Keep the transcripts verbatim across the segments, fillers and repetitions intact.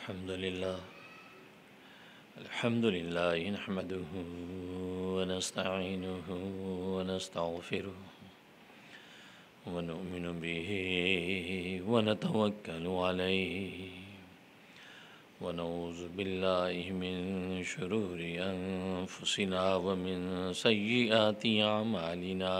الحمد لله الحمد لله نحمده ونستعينه ونستغفره ونؤمن به ونتوكل عليه ونعوذ بالله من شرور أنفسنا ومن سيئات أعمالنا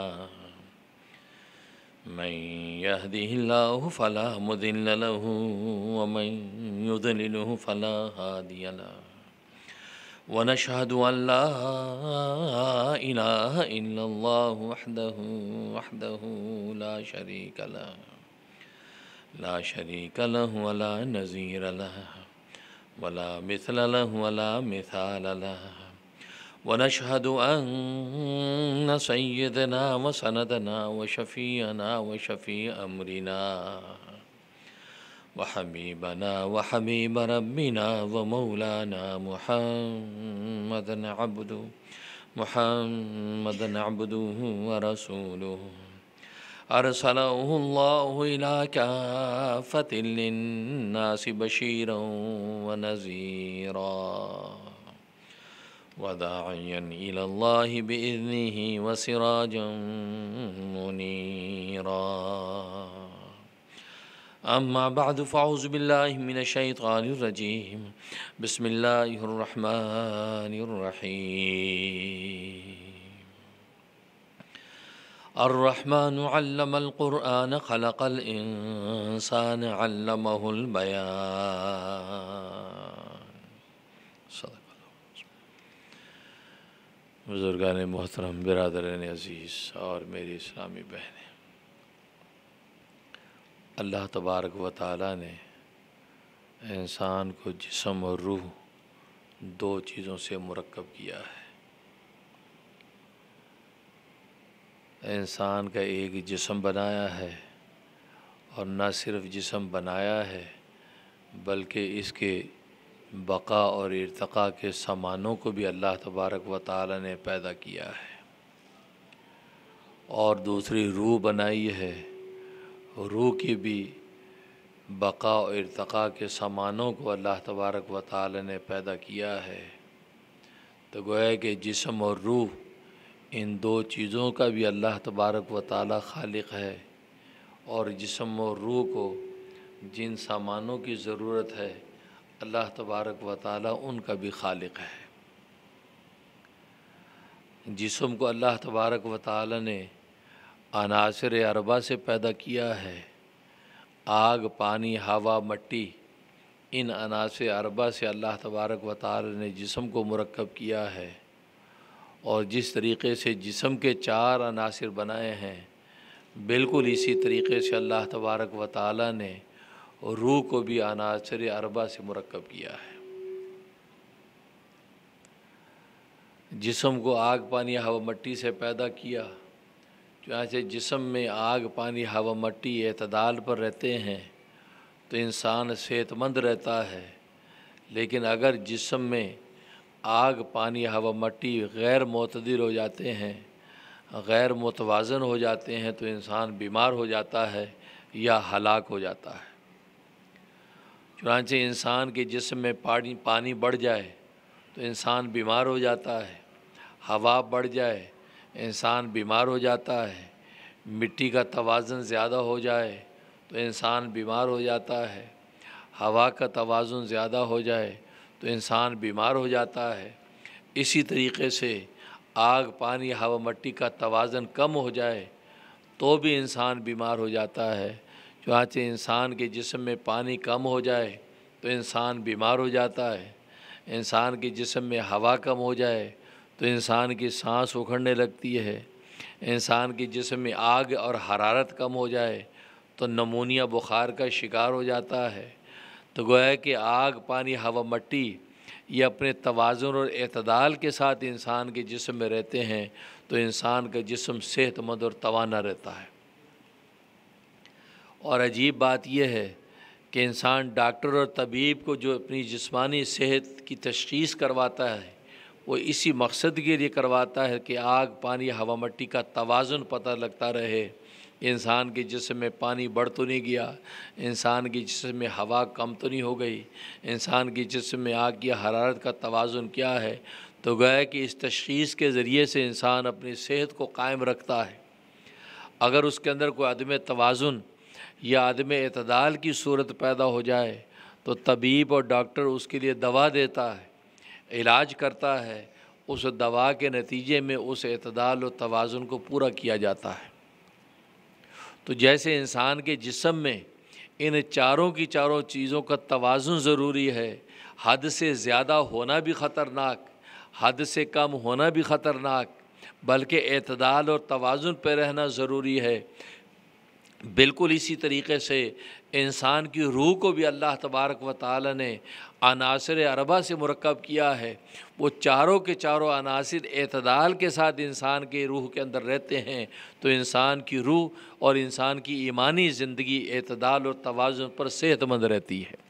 من يهده الله فلا مضل له ومن يضلله فلا هادي له ونشهد أن لا إله إلا الله وحده وحده لا شريك له لا شريك له ولا نظير له ولا مثل له ولا مثال له ونشهد أن سيدنا وسندنا وشفيعنا وشفيع أمرنا وحبيبنا وحبيب ربنا ومولانا محمدا عبده محمدا عبده ورسوله أرسله الله إلى كافة للناس بشيرا ونذيرا وداعيا إلى الله بإذنه وسراجا منيرا أما بعد فأعوذ بالله من الشيطان الرجيم بسم الله الرحمن الرحيم الرحمن علم القرآن خلق الإنسان علمه البيان صدق بزرگان محترم، برادران عزیز اور میری اسلامی بہنیں، اللہ تبارک و تعالیٰ نے انسان کو جسم اور روح دو چیزوں سے مرکب کیا ہے۔ انسان کا ایک جسم بنایا ہے، اور نہ صرف جسم بنایا ہے بلکہ اس کے بقا اور ارتقاء کے سامانوں کو بھی اللہ تبارک و تعالیٰ نے پیدا کیا ہے، اور دوسری روح بنائی ہے۔ روح کی بھی بقا اور ارتقاء کے سامانوں کو اللہ تبارک و تعالیٰ نے پیدا کیا ہے۔ تو گویا کہ جسم اور روح ان دو چیزوں کا بھی اللہ تبارک و تعالیٰ خالق ہے، اور جسم اور روح کو جن سامانوں کی ضرورت ہے اللہ تبارک و تعالیٰ ان کا بھی خالق ہے۔ جسم کو اللہ تبارک و تعالیٰ نے عناصر اربعہ سے پیدا کیا ہے۔ آگ، پانی، ہوا، مٹی، ان عناصر اربعہ سے اللہ تبارک و تعالیٰ نے جسم کو مرکب کیا ہے، اور جس طریقے سے جسم کے چار عناصر بنائے ہیں بالکل اسی طریقے سے اللہ تبارک و تعالیٰ نے روح کو بھی عناصر اربعہ سے مرکب کیا ہے۔ جسم کو آگ، پانی، ہوا، مٹی سے پیدا کیا، چنانچہ جسم میں آگ، پانی، ہوا، مٹی اعتدال پر رہتے ہیں تو انسان صحت مند رہتا ہے، لیکن اگر جسم میں آگ، پانی، ہوا، مٹی غیر معتدل ہو جاتے ہیں، غیر متوازن ہو جاتے ہیں تو انسان بیمار ہو جاتا ہے یا ہلاک ہو جاتا ہے۔ چنانچہ انسان کے جسم میں پانی پانی بڑھ جائے تو انسان بیمار ہو جاتا ہے، ہوا بڑھ جائے انسان بیمار ہو جاتا ہے، مٹی کا توازن زیادہ ہو جائے تو انسان بیمار ہو جاتا ہے، ہوا کا توازن زیادہ ہو جائے تو انسان بیمار ہو جاتا ہے۔ اسی طریقے سے آگ، پانی، ہوا، مٹی کا توازن کم ہو جائے تو بھی انسان بیمار ہو جاتا ہے۔ چنانچہ انسان کے جسم میں پانی کم ہو جائے تو انسان بیمار ہو جاتا ہے، انسان کے جسم میں ہوا کم ہو جائے تو انسان کی سانس اکھڑنے لگتی ہے، انسان کے جسم میں آگ اور حرارت کم ہو جائے تو نمونیا بخار کا شکار ہو جاتا ہے۔ تو گویا کہ آگ، پانی، ہوا، مٹی یہ اپنے توازن اور اعتدال کے ساتھ انسان کے جسم میں رہتے ہیں تو انسان کا جسم صحت مند اور توانا رہتا ہے۔ اور عجیب بات یہ ہے کہ انسان ڈاکٹر اور طبیب کو جو اپنی جسمانی صحت کی تشخیص کرواتا ہے وہ اسی مقصد کے لیے کرواتا ہے کہ آگ، پانی، ہوا، مٹی کا توازن پتہ لگتا رہے انسان کے جسم میں پانی بڑھ تو نہیں گیا، انسان کے جسم میں ہوا کم تو نہیں ہو گئی، انسان کے جسم میں آگ کی حرارت کا توازن کیا ہے؟ تو گویا کہ اس تشخیص کے ذریعے سے انسان اپنی صحت کو قائم رکھتا ہے۔ اگر اس کے اندر کوئی عدم توازن یا عدم اعتدال کی صورت پیدا ہو جائے تو طبیب اور ڈاکٹر اس کے لیے دوا دیتا ہے، علاج کرتا ہے، اس دوا کے نتیجے میں اس اعتدال و توازن کو پورا کیا جاتا ہے۔ تو جیسے انسان کے جسم میں ان چاروں کی چاروں چیزوں کا توازن ضروری ہے، حد سے زیادہ ہونا بھی خطرناک، حد سے کم ہونا بھی خطرناک، بلکہ اعتدال اور توازن پہ رہنا ضروری ہے، بالکل اسی طریقے سے انسان کی روح کو بھی اللہ تبارک و تعالی نے عناصر اربعہ سے مرکب کیا ہے۔ وہ چاروں کے چاروں عناصر اعتدال کے ساتھ انسان کے روح کے اندر رہتے ہیں، تو انسان کی روح اور انسان کی ایمانی زندگی اعتدال اور توازن پر صحت مند رہتی ہے۔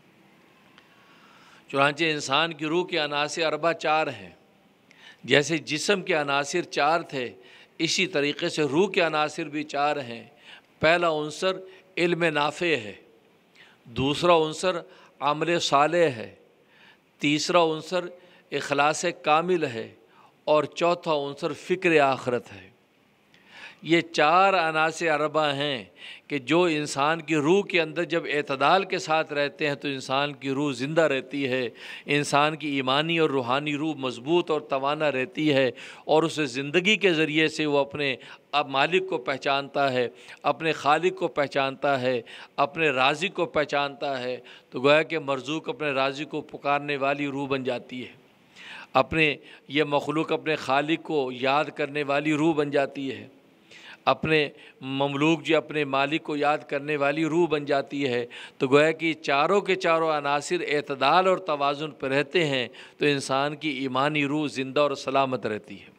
چنانچہ انسان کی روح کے عناصر اربعہ چار ہیں، جیسے جسم کے عناصر چار تھے اسی طریقے سے روح کے عناصر بھی چار ہیں۔ پہلا عنصر علم نافع ہے، دوسرا عنصر عمل صالح ہے، تیسرا عنصر اخلاص کامل ہے، اور چوتھا عنصر فکر آخرت ہے۔ یہ چار عناصر اربعہ ہیں کہ جو انسان کی روح کے اندر جب اعتدال کے ساتھ رہتے ہیں تو انسان کی روح زندہ رہتی ہے، انسان کی ایمانی اور روحانی روح مضبوط اور توانا رہتی ہے، اور اس زندگی کے ذریعے سے وہ اپنے اب مالک کو پہچانتا ہے، اپنے خالق کو پہچانتا ہے، اپنے رازق کو پہچانتا ہے۔ تو گویا کہ مرزوق اپنے رازق کو پکارنے والی روح بن جاتی ہے، اپنے یہ مخلوق اپنے خالق کو یاد کرنے والی روح بن جاتی ہے، اپنے مملوک جو اپنے مالک کو یاد کرنے والی روح بن جاتی ہے۔ تو گویا کہ چاروں کے چاروں عناصر اعتدال اور توازن پہ رہتے ہیں تو انسان کی ایمانی روح زندہ اور سلامت رہتی ہے۔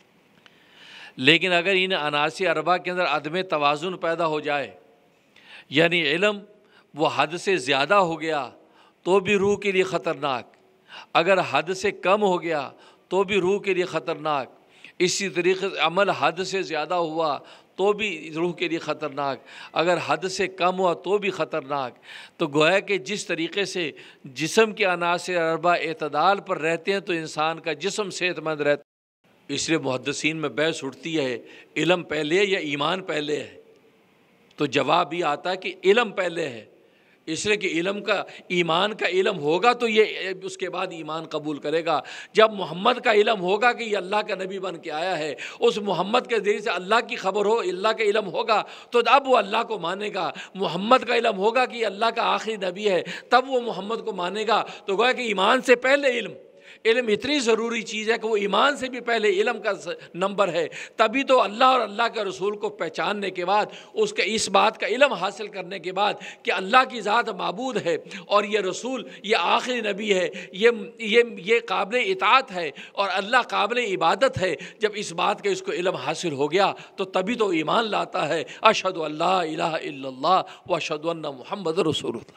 لیکن اگر ان عناصر اربعہ کے اندر عدم توازن پیدا ہو جائے، یعنی علم وہ حد سے زیادہ ہو گیا تو بھی روح کے لیے خطرناک، اگر حد سے کم ہو گیا تو بھی روح کے لیے خطرناک، اسی طریقے سے عمل حد سے زیادہ ہوا تو بھی روح کے لیے خطرناک، اگر حد سے کم ہوا تو بھی خطرناک۔ تو گویا کہ جس طریقے سے جسم کے عناصر اربعہ اعتدال پر رہتے ہیں تو انسان کا جسم صحت مند رہتا ہے۔ اس لیے محدثین میں بحث اٹھتی ہے علم پہلے یا ایمان پہلے ہے، تو جواب یہ آتا ہے کہ علم پہلے ہے، اس لیے کہ علم کا ایمان کا علم ہوگا تو یہ اس کے بعد ایمان قبول کرے گا۔ جب محمد کا علم ہوگا کہ یہ اللہ کا نبی بن کے آیا ہے، اس محمد کے ذریعے سے اللہ کی خبر ہو، اللہ کا علم ہوگا تو اب وہ اللہ کو مانے گا۔ محمد کا علم ہوگا کہ یہ اللہ کا آخری نبی ہے، تب وہ محمد کو مانے گا۔ تو گویا کہ ایمان سے پہلے علم علم اتنی ضروری چیز ہے کہ وہ ایمان سے بھی پہلے علم کا نمبر ہے، تبھی تو اللہ اور اللہ کے رسول کو پہچاننے کے بعد، اس کے اس بات کا علم حاصل کرنے کے بعد کہ اللہ کی ذات معبود ہے اور یہ رسول یہ آخری نبی ہے، یہ یہ یہ قابل اطاعت ہے اور اللہ قابل عبادت ہے، جب اس بات کا اس کو علم حاصل ہو گیا تو تبھی تو ایمان لاتا ہے۔ اشہد ان لا الہ الا اللہ و اشہد ان محمد رسول اللہ۔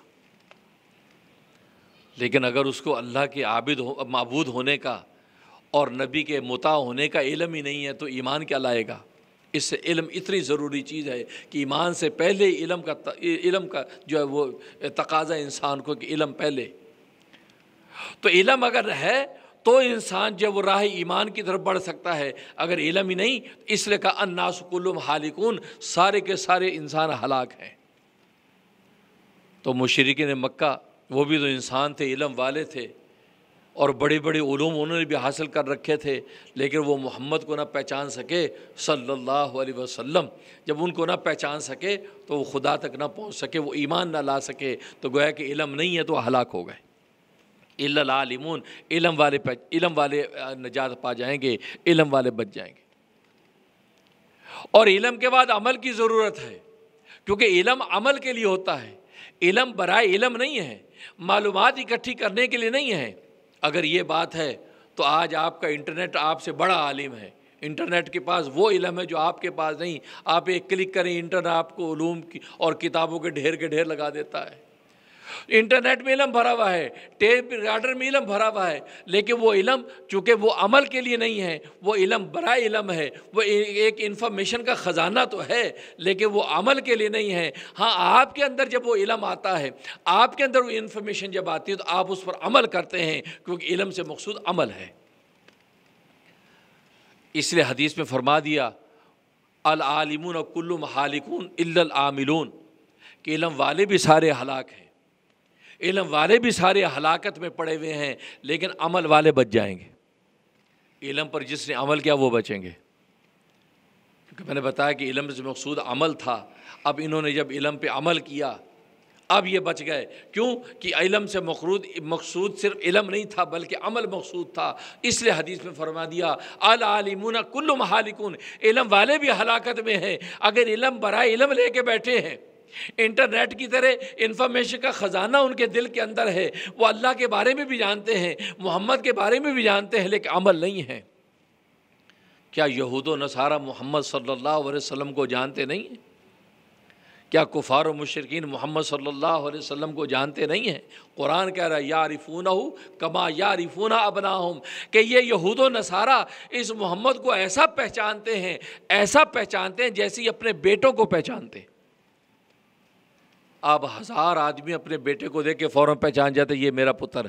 لیکن اگر اس کو اللہ کے عابد ہو معبود ہونے کا اور نبی کے مطاع ہونے کا علم ہی نہیں ہے تو ایمان کیا لائے گا؟ اس سے علم اتنی ضروری چیز ہے کہ ایمان سے پہلے علم کا علم کا جو ہے وہ تقاضا انسان کو کہ علم پہلے۔ تو علم اگر ہے تو انسان جب وہ راہ ایمان کی طرف بڑھ سکتا ہے، اگر علم ہی نہیں اس لیے کہا الناس کلہم حالکون، سارے کے سارے انسان ہلاک ہیں۔ تو مشرکین مکہ وہ بھی تو انسان تھے، علم والے تھے اور بڑے بڑے علوم انہوں نے بھی حاصل کر رکھے تھے، لیکن وہ محمد کو نہ پہچان سکے صلی اللہ علیہ وسلم۔ جب ان کو نہ پہچان سکے تو وہ خدا تک نہ پہنچ سکے، وہ ایمان نہ لا سکے، تو گویا کہ علم نہیں ہے تو ہلاک ہو گئے۔ الا العالمون، علم والے علم والے نجات پا جائیں گے، علم والے بچ جائیں گے۔ اور علم کے بعد عمل کی ضرورت ہے، کیونکہ علم عمل کے لیے ہوتا ہے، علم برائے علم نہیں ہے، معلومات اکٹھی کرنے کے لیے نہیں ہے۔ اگر یہ بات ہے تو آج آپ کا انٹرنیٹ آپ سے بڑا عالم ہے، انٹرنیٹ کے پاس وہ علم ہے جو آپ کے پاس نہیں۔ آپ ایک کلک کریں، انٹرنیٹ آپ کو علوم کی اور کتابوں کے ڈھیر کے ڈھیر لگا دیتا ہے۔ انٹرنیٹ میں علم بھرا ہوا ہے، ٹیپ ریکارڈر میں علم بھرا ہوا ہے، لیکن وہ علم چونکہ وہ عمل کے لیے نہیں ہے، وہ علم برائے علم ہے، وہ ایک انفارمیشن کا خزانہ تو ہے لیکن وہ عمل کے لیے نہیں ہے۔ ہاں آپ کے اندر جب وہ علم آتا ہے، آپ کے اندر وہ انفارمیشن جب آتی ہے تو آپ اس پر عمل کرتے ہیں، کیونکہ علم سے مقصود عمل ہے۔ اس لیے حدیث میں فرما دیا العالمون کلهم ہالکون الا العاملون، کہ علم والے بھی سارے ہلاک ہیں، علم والے بھی سارے ہلاکت میں پڑے ہوئے ہیں، لیکن عمل والے بچ جائیں گے۔ علم پر جس نے عمل کیا وہ بچیں گے، کیونکہ میں نے بتایا کہ علم سے مقصود عمل تھا۔ اب انہوں نے جب علم پہ عمل کیا اب یہ بچ گئے، کیوں کہ علم سے مقصود مقصود صرف علم نہیں تھا بلکہ عمل مقصود تھا۔ اس لیے حدیث میں فرما دیا العالمون کلهم ہالکون، علم والے بھی ہلاکت میں ہیں۔ اگر علم برائے علم لے کے بیٹھے ہیں، انٹرنیٹ کی طرح انفارمیشن کا خزانہ ان کے دل کے اندر ہے، وہ اللہ کے بارے میں بھی جانتے ہیں، محمد کے بارے میں بھی جانتے ہیں، لیکن عمل نہیں ہے۔ کیا یہود و نصارہ محمد صلی اللہ علیہ وسلم کو جانتے نہیں ہیں؟ کیا کفار و مشرکین محمد صلی اللہ علیہ وسلم کو جانتے نہیں ہیں؟ قرآن کہہ رہا ہے یعرفونہ کما یعرفون ابناہم، کہ یہ یہود و نصارہ اس محمد کو ایسا پہچانتے ہیں، ایسا پہچانتے ہیں جیسے ہی اپنے بیٹوں کو پہچانتے ہیں۔ آپ ہزار آدمی اپنے بیٹے کو دیکھ کے فوراً پہچان جاتے یہ میرا پتر ہے۔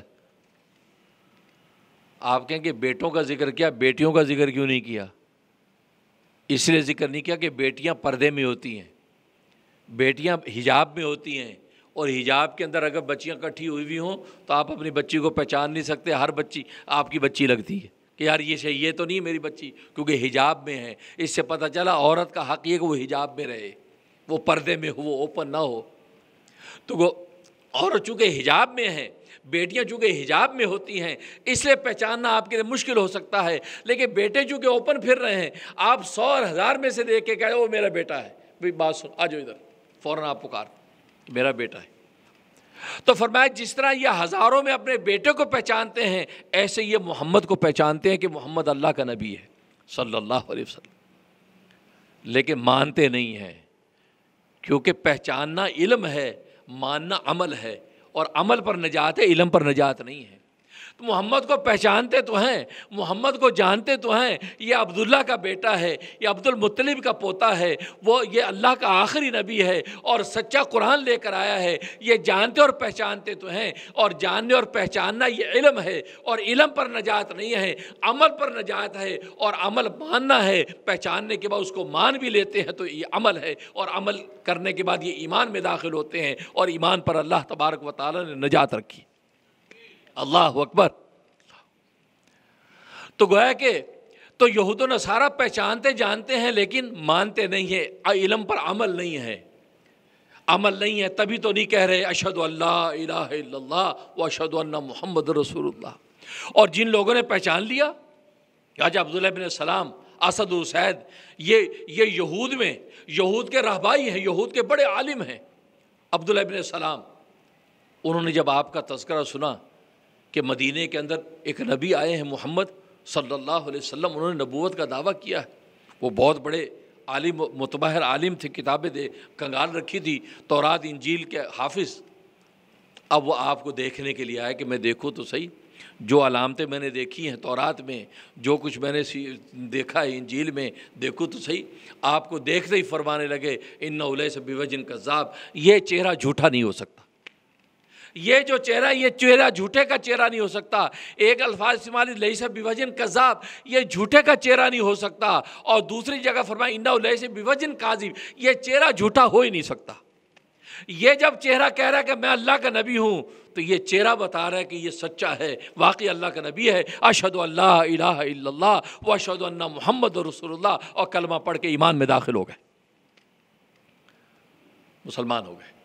آپ کہیں کہ بیٹوں کا ذکر کیا، بیٹیوں کا ذکر کیوں نہیں کیا؟ اس لیے ذکر نہیں کیا کہ بیٹیاں پردے میں ہوتی ہیں، بیٹیاں حجاب میں ہوتی ہیں، اور حجاب کے اندر اگر بچیاں کٹھی ہوئی ہوئی ہوں تو آپ اپنی بچی کو پہچان نہیں سکتے، ہر بچی آپ کی بچی لگتی ہے کہ یار یہ صحیح، یہ تو نہیں میری بچی، کیونکہ حجاب میں ہے۔ اس سے پتہ چلا عورت کا حق یہ کہ وہ حجاب میں رہے، وہ پردے میں ہو، وہ اوپن نہ ہو۔ تو وہ عورت چونکہ حجاب میں ہے، بیٹیاں چونکہ حجاب میں ہوتی ہیں، اس لیے پہچاننا آپ کے لیے مشکل ہو سکتا ہے، لیکن بیٹے چونکہ اوپن پھر رہے ہیں، آپ سو اور ہزار میں سے دیکھ کے کہے وہ میرا بیٹا ہے، بھئی بات سن آ جاؤ ادھر، فوراً آپ پکار میرا بیٹا ہے۔ تو فرمایا جس طرح یہ ہزاروں میں اپنے بیٹے کو پہچانتے ہیں، ایسے یہ محمد کو پہچانتے ہیں کہ محمد اللہ کا نبی ہے صلی اللہ علیہ وسلم، لیکن مانتے نہیں ہیں، کیونکہ پہچاننا علم ہے، ماننا عمل ہے، اور عمل پر نجات ہے، علم پر نجات نہیں ہے۔ تو محمد کو پہچانتے تو ہیں، محمد کو جانتے تو ہیں، یہ عبداللہ کا بیٹا ہے، یہ عبد المطلب کا پوتا ہے، وہ یہ اللہ کا آخری نبی ہے اور سچا قرآن لے کر آیا ہے، یہ جانتے اور پہچانتے تو ہیں، اور جاننے اور پہچاننا یہ علم ہے، اور علم پر نجات نہیں ہے، عمل پر نجات ہے، اور عمل ماننا ہے، پہچاننے کے بعد اس کو مان بھی لیتے ہیں تو یہ عمل ہے، اور عمل کرنے کے بعد یہ ایمان میں داخل ہوتے ہیں، اور ایمان پر اللہ تبارک و تعالی نے نجات رکھی۔ اللہ اکبر۔ تو گویا کہ تو یہود و نصارہ پہچانتے جانتے ہیں لیکن مانتے نہیں ہیں، علم پر عمل نہیں ہے، عمل نہیں ہے، تبھی تو نہیں کہہ رہے اشہد ان لا الہ الا اللہ و اشہد ان محمد رسول اللہ۔ اور جن لوگوں نے پہچان لیا، آج عبداللہ بن سلام، اسد اسید، یہ یہ یہود میں یہود کے رہبائی ہیں، یہود کے بڑے عالم ہیں عبداللہ بن سلام۔ انہوں نے جب آپ کا تذکرہ سنا کہ مدینے کے اندر ایک نبی آئے ہیں محمد صلی اللہ علیہ وسلم، انہوں نے نبوت کا دعویٰ کیا ہے، وہ بہت بڑے عالم متبحر عالم تھے، کتابیں دے کنگال رکھی تھی، تورات انجیل کے حافظ۔ اب وہ آپ کو دیکھنے کے لیے آئے کہ میں دیکھوں تو صحیح، جو علامتیں میں نے دیکھی ہیں تورات میں، جو کچھ میں نے دیکھا ہے انجیل میں، دیکھوں تو صحیح۔ آپ کو دیکھتے ہی فرمانے لگے انہ لیس بوجہ کذاب، یہ چہرہ جھوٹا نہیں ہو سکتا، یہ جو چہرہ یہ چہرہ جھوٹے کا چہرہ نہیں ہو سکتا۔ ایک الفاظ استعمال لیس بوجہ کذاب، یہ جھوٹے کا چہرہ نہیں ہو سکتا، اور دوسری جگہ فرمایا انہ لیس بوجہ کاذب، یہ چہرہ جھوٹا ہو ہی نہیں سکتا۔ یہ جب چہرہ کہہ رہا ہے کہ میں اللہ کا نبی ہوں تو یہ چہرہ بتا رہا ہے کہ یہ سچا ہے، واقعی اللہ کا نبی ہے۔ اشہد ان لا الہ الا اللہ و اشہد ان محمد رسول اللہ، اور کلمہ پڑھ کے ایمان میں داخل ہو گئے، مسلمان ہو گئے۔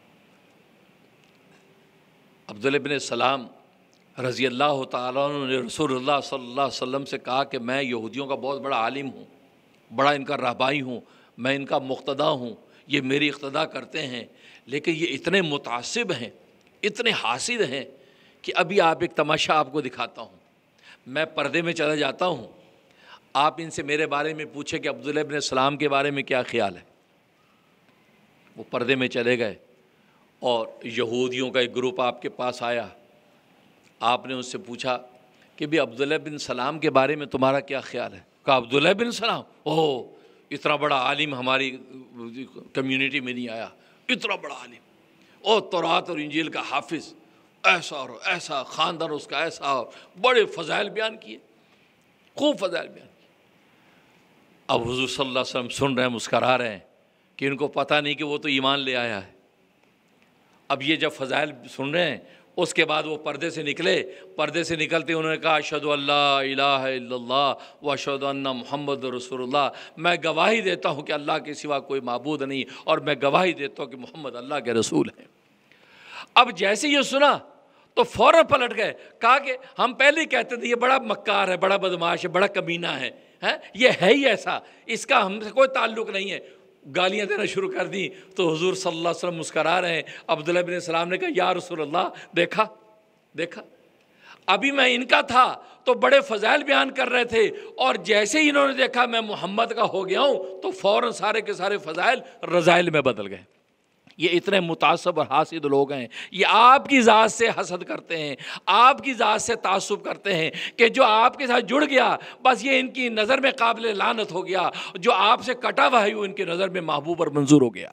عبداللہ بن سلام رضی اللہ تعالیٰ عنہ نے رسول اللہ صلی اللہ علیہ وسلم سے کہا کہ میں یہودیوں کا بہت بڑا عالم ہوں، بڑا ان کا رہبائی ہوں، میں ان کا مقتدا ہوں، یہ میری اقتدا کرتے ہیں، لیکن یہ اتنے متعصب ہیں، اتنے حاسد ہیں کہ ابھی آپ ایک تماشا آپ کو دکھاتا ہوں۔ میں پردے میں چلا جاتا ہوں، آپ ان سے میرے بارے میں پوچھیں کہ عبداللہ بن سلام کے بارے میں کیا خیال ہے۔ وہ پردے میں چلے گئے اور یہودیوں کا ایک گروپ آپ کے پاس آیا، آپ نے اس سے پوچھا کہ بھی عبداللہ بن سلام کے بارے میں تمہارا کیا خیال ہے؟ کہا عبداللہ بن سلام، اوہ اتنا بڑا عالم ہماری کمیونٹی میں نہیں آیا، اتنا بڑا عالم، اور تورات اور انجیل کا حافظ، ایسا اور ایسا خاندان اس کا ایسا، بڑے فضائل بیان کیے، خوب فضائل بیان کیے۔ اب حضور صلی اللہ علیہ وسلم سن رہے ہیں، مسکرا رہے ہیں کہ ان کو پتہ نہیں کہ وہ تو ایمان لے آیا ہے۔ اب یہ جب فضائل سن رہے ہیں، اس کے بعد وہ پردے سے نکلے، پردے سے نکلتے انہوں نے کہا اشہد ان لا الہ الا اللہ و اشہد ان محمد رسول اللہ، میں گواہی دیتا ہوں کہ اللہ کے سوا کوئی معبود نہیں، اور میں گواہی دیتا ہوں کہ محمد اللہ کے رسول ہیں۔ اب جیسے یہ سنا تو فوراً پلٹ گئے، کہا کہ ہم پہلے ہی کہتے تھے یہ بڑا مکار ہے، بڑا بدماش ہے، بڑا کمینہ ہے، یہ ہے ہی ایسا، اس کا ہم سے کوئی تعلق نہیں ہے۔ گالیاں دینا شروع کر دیں تو حضور صلی اللہ علیہ وسلم مسکرا رہے ہیں۔ عبداللہ بن سلام نے کہا یا رسول اللہ، دیکھا دیکھا ابھی میں ان کا تھا تو بڑے فضائل بیان کر رہے تھے، اور جیسے ہی انہوں نے دیکھا میں محمد کا ہو گیا ہوں تو فوراً سارے کے سارے فضائل رذائل میں بدل گئے۔ یہ اتنے متعصب اور حاسد لوگ ہیں، یہ آپ کی ذات سے حسد کرتے ہیں، آپ کی ذات سے تعصب کرتے ہیں کہ جو آپ کے ساتھ جڑ گیا بس یہ ان کی نظر میں قابل لعنت ہو گیا، جو آپ سے کٹا ہوا ہے وہ ان کی نظر میں محبوب اور منظور ہو گیا۔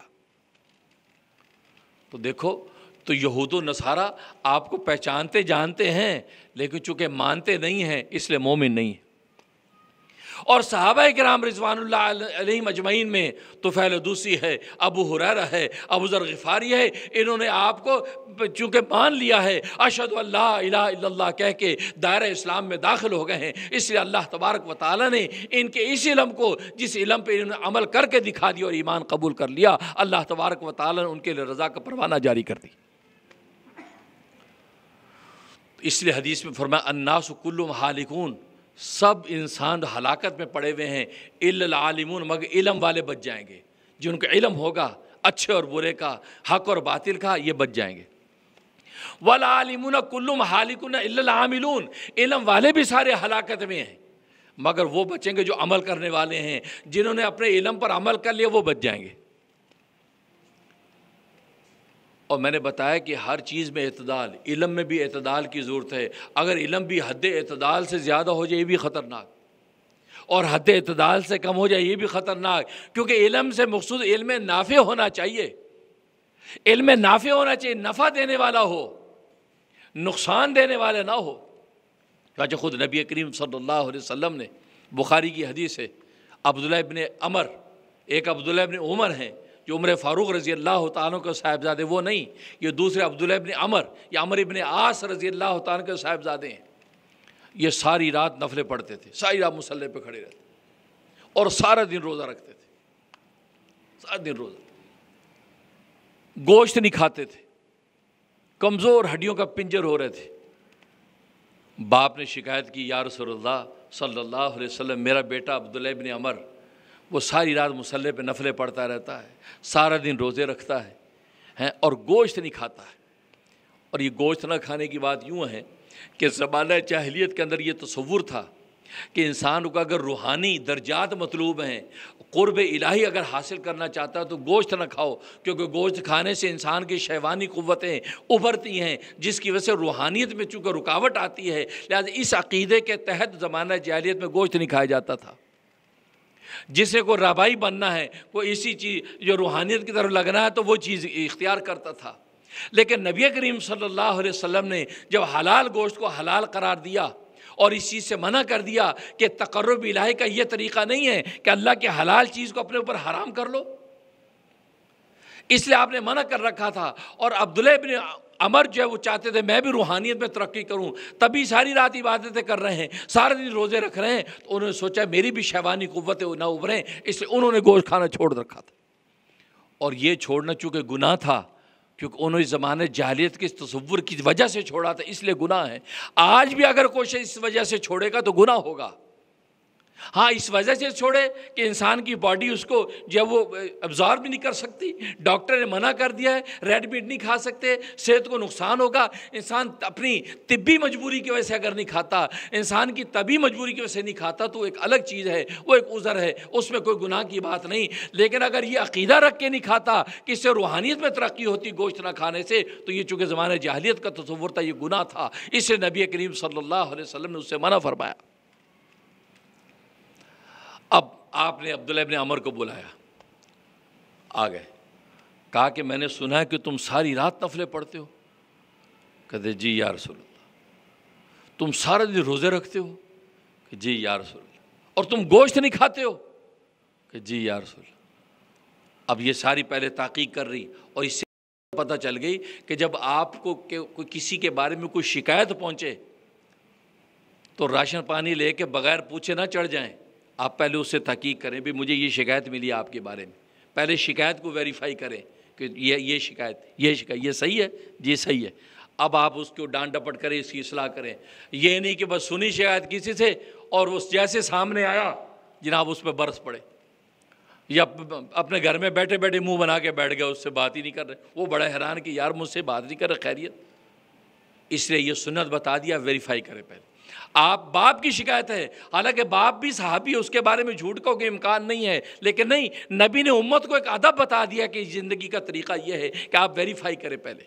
تو دیکھو، تو یہود و نصارہ آپ کو پہچانتے جانتے ہیں، لیکن چونکہ مانتے نہیں ہیں اس لیے مومن نہیں ہیں۔ اور صحابہ کرام رضوان اللہ علیہم اجمعین میں طفیل دوسی ہے، ابو ہریرہ ہے، ابو ذر غفاری ہے، انہوں نے آپ کو چونکہ مان لیا ہے، اشہد ان لا الہ الا اللہ کہہ کے دائرہ اسلام میں داخل ہو گئے ہیں، اس لیے اللہ تبارک و تعالیٰ نے ان کے اس علم کو، جس علم پہ انہوں نے عمل کر کے دکھا دیا اور ایمان قبول کر لیا، اللہ تبارک و تعالیٰ نے ان کے لیے رضا کا پروانہ جاری کر دی۔ اس لیے حدیث میں فرمایا الناس کلہم ہالکون، سب انسان ہلاکت میں پڑے ہوئے ہیں، الا العالمون، مگر علم والے بچ جائیں گے، جن کا علم ہوگا اچھے اور برے کا، حق اور باطل کا، یہ بچ جائیں گے۔ والعالمون کلہم ہالکون الا العاملون، علم والے بھی سارے ہلاکت میں ہیں مگر وہ بچیں گے جو عمل کرنے والے ہیں، جنہوں نے اپنے علم پر عمل کر لیا وہ بچ جائیں گے۔ اور میں نے بتایا کہ ہر چیز میں اعتدال، علم میں بھی اعتدال کی ضرورت ہے، اگر علم بھی حد اعتدال سے زیادہ ہو جائے یہ بھی خطرناک، اور حد اعتدال سے کم ہو جائے یہ بھی خطرناک، کیونکہ علم سے مقصود علم نافع ہونا چاہیے، علم نافع ہونا چاہیے، نفع دینے والا ہو، نقصان دینے والا نہ ہو۔ چنانچہ خود نبی کریم صلی اللہ علیہ وسلم نے، بخاری کی حدیث ہے، عبداللہ ابن عمر، ایک عبداللہ ابن عمر ہیں جو عمر فاروق رضی اللہ تعالیٰ کے صاحبزادے، وہ نہیں، یہ دوسرے عبداللہ ابن عمر یا عمر ابن عاص رضی اللہ تعالیٰ کے صاحبزادے ہیں، یہ ساری رات نفلیں پڑھتے تھے، ساری رات مصلی پہ کھڑے رہتے اور سارا دن روزہ رکھتے تھے، سارا دن روزہ، گوشت نہیں کھاتے تھے، کمزور ہڈیوں کا پنجر ہو رہے تھے۔ باپ نے شکایت کی یا رسول اللہ صلی اللہ علیہ وسلم، میرا بیٹا عبداللہ ابن عمر وہ ساری رات مصلی پہ نفلیں پڑھتا رہتا ہے، سارا دن روزے رکھتا ہے ہیں اور گوشت نہیں کھاتا ہے۔ اور یہ گوشت نہ کھانے کی بات یوں ہے کہ زمانہ جاہلیت کے اندر یہ تصور تھا کہ انسان کو اگر روحانی درجات مطلوب ہیں، قرب الہی اگر حاصل کرنا چاہتا ہے تو گوشت نہ کھاؤ، کیونکہ گوشت کھانے سے انسان کی شیطانی قوتیں ابھرتی ہیں، جس کی وجہ سے روحانیت میں چونکہ رکاوٹ آتی ہے، لہذا اس عقیدے کے تحت زمانہ جاہلیت میں گوشت نہیں کھایا جاتا تھا۔ جسے کو ربائی بننا ہے، کوئی اسی چیز جو روحانیت کی طرف لگنا ہے تو وہ چیز اختیار کرتا تھا۔ لیکن نبی کریم صلی اللہ علیہ وسلم نے جب حلال گوشت کو حلال قرار دیا اور اس چیز سے منع کر دیا کہ تقرب الہی کا یہ طریقہ نہیں ہے کہ اللہ کے حلال چیز کو اپنے اوپر حرام کر لو، اس لیے آپ نے منع کر رکھا تھا۔ اور عبداللہ ابن عمر جو ہے وہ چاہتے تھے میں بھی روحانیت میں ترقی کروں، تبھی ساری رات عبادتیں کر رہے ہیں، سارے دن روزے رکھ رہے ہیں، تو انہوں نے سوچا میری بھی شیطانی قوتیں نہ ابھریں، اس لیے انہوں نے گوشت کھانا چھوڑ رکھا تھا۔ اور یہ چھوڑنا چونکہ گناہ تھا، کیونکہ انہوں نے زمانے جاہلیت کے تصور کی وجہ سے چھوڑا تھا، اس لیے گناہ ہے۔ آج بھی اگر کوئی اس وجہ سے چھوڑے گا تو گناہ ہوگا، ہاں اس وجہ سے چھوڑے کہ انسان کی باڈی اس کو جب وہ ابزارب بھی نہیں کر سکتی، ڈاکٹر نے منع کر دیا ہے ریڈ میٹ نہیں کھا سکتے، صحت کو نقصان ہوگا، انسان اپنی طبی مجبوری کی وجہ سے اگر نہیں کھاتا، انسان کی طبی مجبوری کی وجہ سے نہیں کھاتا تو ایک الگ چیز ہے، وہ ایک عذر ہے، اس میں کوئی گناہ کی بات نہیں۔ لیکن اگر یہ عقیدہ رکھ کے نہیں کھاتا کہ اس سے روحانیت میں ترقی ہوتی گوشت نہ کھانے سے، تو یہ چونکہ زمانہ جاہلیت کا تصور تھا، یہ گناہ تھا، اس لیے نبی کریم صلی اللہ علیہ وسلم نے اس سے منع فرمایا۔ اب آپ نے عبداللہ ابن عمر کو بلایا، آ گئے، کہا کہ میں نے سنا ہے کہ تم ساری رات نفلیں پڑھتے ہو۔ کہتے جی یا رسول اللہ۔ تم سارے دن روزے رکھتے ہو؟ کہ جی یا رسول اللہ۔ اور تم گوشت نہیں کھاتے ہو؟ کہ جی یا رسول اللہ۔ اب یہ ساری پہلے تحقیق کر رہی، اور اس سے پتہ چل گئی کہ جب آپ کو کوئی کسی کے بارے میں کوئی شکایت پہنچے تو راشن پانی لے کے بغیر پوچھے نہ چڑھ جائیں، آپ پہلے اس سے تحقیق کریں بھی مجھے یہ شکایت ملی آپ کے بارے میں، پہلے شکایت کو ویریفائی کریں کہ یہ یہ شکایت یہ شکایت یہ صحیح ہے، جی صحیح ہے۔ اب آپ اس کو ڈانٹ ڈپٹ کریں، اس کی اصلاح کریں، یہ نہیں کہ بس سنی شکایت کسی سے اور اس جیسے سامنے آیا جناب اس پہ برس پڑے، یا اپنے گھر میں بیٹھے بیٹھے منہ بنا کے بیٹھ گئے، اس سے بات ہی نہیں کر رہے، وہ بڑا حیران کہ یار مجھ سے بات نہیں کر رہے خیریت۔ اس لیے یہ سنت بتا دیا، ویریفائی کریں پہلے۔ آپ باپ کی شکایت ہے، حالانکہ باپ بھی صحابی، اس کے بارے میں جھوٹ کا کوئی امکان نہیں ہے، لیکن نہیں، نبی نے امت کو ایک ادب بتا دیا کہ زندگی کا طریقہ یہ ہے کہ آپ ویریفائی کریں پہلے۔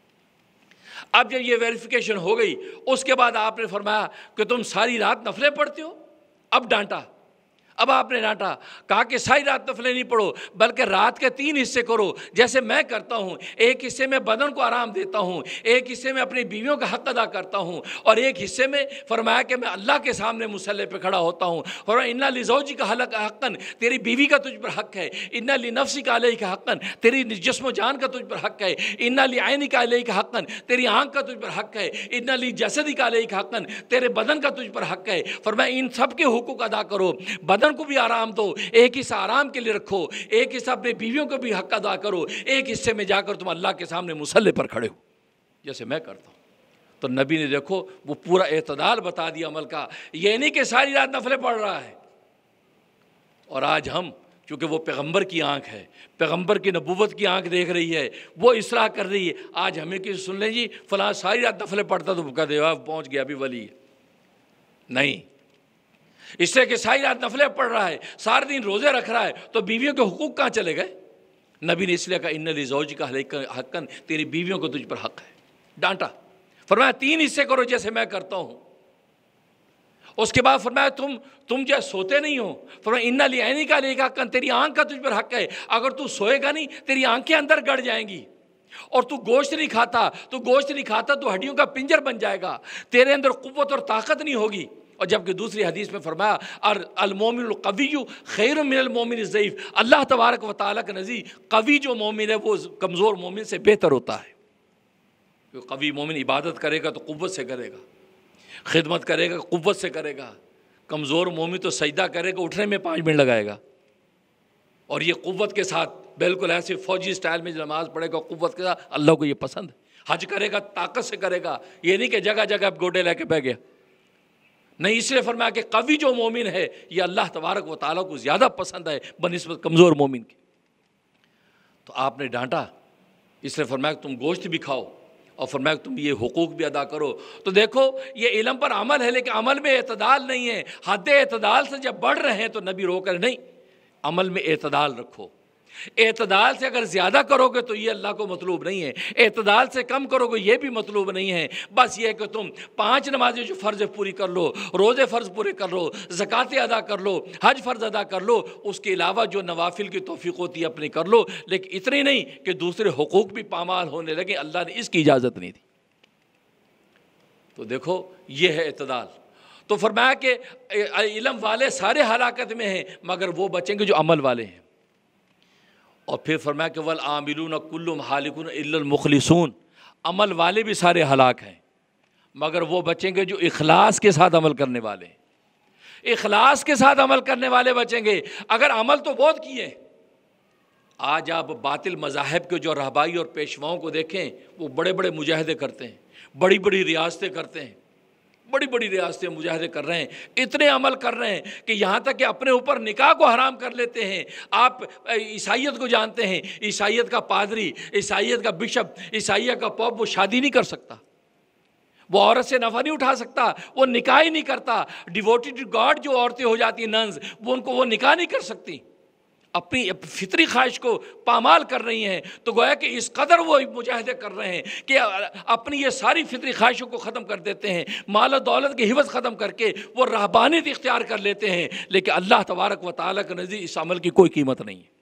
اب جب یہ ویریفیکیشن ہو گئی، اس کے بعد آپ نے فرمایا کہ تم ساری رات نفلیں پڑھتے ہو؟ اب ڈانٹا، اب آپ نے ڈانٹا، کہا کہ ساری رات نفلیں نہیں پڑھو بلکہ رات کے تین حصے کرو جیسے میں کرتا ہوں، ایک حصے میں بدن کو آرام دیتا ہوں، ایک حصے میں اپنی بیویوں کا حق ادا کرتا ہوں، اور ایک حصے میں فرمایا کہ میں اللہ کے سامنے مصلی پہ کھڑا ہوتا ہوں، فرمایا اِنَّ لِزَوْجِكَ حَلَقَ حَقًّا، تیری بیوی کا تجھ پر حق ہے، اِنَّ لِنَفْسِكَ عَلَيْكَ حَقًّا، تیری جسم و جان کا تجھ پر حق ہے، اِنَّ لِعَيْنِكَ عَلَيْكَ حَقًّا، تیری آنکھ کا تجھ پر حق ہے، اِنَّ لِجَسَدِكَ عَلَيْكَ حَقًّا، تیرے بدن کا تجھ پر حق ہے۔ فرمایا ان سب کے حقوق ادا کرو، بدن کو بھی آرام دو، ایک حصہ آرام کے لیے رکھو، ایک حصہ اپنے بیویوں کو بھی حق ادا کرو، ایک حصے میں جا کر تم اللہ کے سامنے مصلی پر کھڑے ہو جیسے میں کرتا ہوں۔ تو نبی نے دیکھو وہ پورا اعتدال بتا دیا عمل کا، یہ نہیں کہ ساری رات نفلیں پڑھ رہا ہے۔ اور آج ہم چونکہ وہ پیغمبر کی آنکھ ہے، پیغمبر کی نبوت کی آنکھ دیکھ رہی ہے، وہ اصلاح کر رہی ہے، آج ہمیں کسی سن لیں جی فلاں ساری رات نفلیں پڑھتا تو کہہ دے پہنچ گیا ابھی ولی ہے، نہیں، اس سے کہ ساری رات نفلیں پڑھ رہا ہے، سارے دن روزے رکھ رہا ہے، تو بیویوں کے حقوق کہاں چلے گئے؟ نبی نے اس لیے کہا اِنَّ لِزَوْجِكَ حَقًّا، تیری بیویوں کو تجھ پر حق ہے، ڈانٹا۔ فرمایا تین حصے کرو جیسے میں کرتا ہوں۔ اس کے بعد فرمایا تم تم جو سوتے نہیں ہو، فرمایا اِنَّ لِعَيْنِكَ عَلَيْكَ حَقًّا، تیری آنکھ کا تجھ پر حق ہے، اگر تو سوئے گا نہیں تیری آنکھیں اندر گڑ جائیں گی، اور تو گوشت نہیں کھاتا تو گوشت نہیں کھاتا تو ہڈیوں کا پنجر بن جائے گا، تیرے اندر قوت اور طاقت نہیں ہوگی۔ اور جبکہ دوسری حدیث میں فرمایا المومن القوی خیر من المومن الضعیف، اللہ تبارک و تعالیٰ کا نزدیک قوی جو مومن ہے وہ کمزور مومن سے بہتر ہوتا ہے، کیونکہ قوی مومن عبادت کرے گا تو قوت سے کرے گا، خدمت کرے گا قوت سے کرے گا، کمزور مومن تو سجدہ کرے گا اٹھنے میں پانچ منٹ لگائے گا، اور یہ قوت کے ساتھ بالکل ایسے فوجی سٹائل میں نماز پڑھے گا قوت کے ساتھ، اللہ کو یہ پسند ہے۔ حج کرے گا طاقت سے کرے گا، یہ نہیں کہ جگہ جگہ گوڈے لے کے بہ گیا، نہیں، اس لیے فرمایا کہ قوی جو مومن ہے یہ اللہ تبارک و تعالیٰ کو زیادہ پسند ہے بنسبت کمزور مومن کے۔ تو آپ نے ڈانٹا، اس لیے فرمایا کہ تم گوشت بھی کھاؤ، اور فرمایا کہ تم یہ حقوق بھی ادا کرو۔ تو دیکھو یہ علم پر عمل ہے، لیکن عمل میں اعتدال نہیں ہے، حد اعتدال سے جب بڑھ رہے ہیں تو نبی رو کر نہیں، عمل میں اعتدال رکھو۔ اعتدال سے اگر زیادہ کرو گے تو یہ اللہ کو مطلوب نہیں ہے، اعتدال سے کم کرو گے یہ بھی مطلوب نہیں ہے، بس یہ ہے کہ تم پانچ نمازیں جو فرض پوری کر لو، روزے فرض پورے کر لو، زکوٰۃ ادا کر لو، حج فرض ادا کر لو، اس کے علاوہ جو نوافل کی توفیق ہوتی ہے اپنی کر لو، لیکن اتنی نہیں کہ دوسرے حقوق بھی پامال ہونے لگے، اللہ نے اس کی اجازت نہیں دی۔ تو دیکھو یہ ہے اعتدال۔ تو فرمایا کہ علم والے سارے ہلاکت میں ہیں مگر وہ بچیں گے جو عمل والے ہیں، اور پھر فرمایا کہ والعاملون کلهم ہالکون الا المخلصون، عمل والے بھی سارے ہلاک ہیں مگر وہ بچیں گے جو اخلاص کے ساتھ عمل کرنے والے ہیں، اخلاص کے ساتھ عمل کرنے والے بچیں گے۔ اگر عمل تو بہت کیے، آج آپ باطل مذاہب کے جو رہبائی اور پیشواؤں کو دیکھیں، وہ بڑے بڑے مجاہدے کرتے ہیں، بڑی بڑی ریاستیں کرتے ہیں، بڑی بڑی ریاستیں مجاہدے کر رہے ہیں، اتنے عمل کر رہے ہیں کہ یہاں تک کہ اپنے اوپر نکاح کو حرام کر لیتے ہیں۔ آپ عیسائیت کو جانتے ہیں، عیسائیت کا پادری، عیسائیت کا بشپ، عیسائیت کا پوپ وہ شادی نہیں کر سکتا، وہ عورت سے نفع نہیں اٹھا سکتا، وہ نکاح ہی نہیں کرتا۔ ڈیووٹی ٹو گاڈ جو عورتیں ہو جاتی ہیں ننز، وہ ان کو وہ نکاح نہیں کر سکتی، اپنی فطری خواہش کو پامال کر رہی ہیں۔ تو گویا کہ اس قدر وہ مجاہدے کر رہے ہیں کہ اپنی یہ ساری فطری خواہشوں کو ختم کر دیتے ہیں، مال و دولت کی حوث ختم کر کے وہ رہبانیت اختیار کر لیتے ہیں، لیکن اللہ تبارک و تعالیٰ کے نزدیک اس عمل کی کوئی قیمت نہیں ہے۔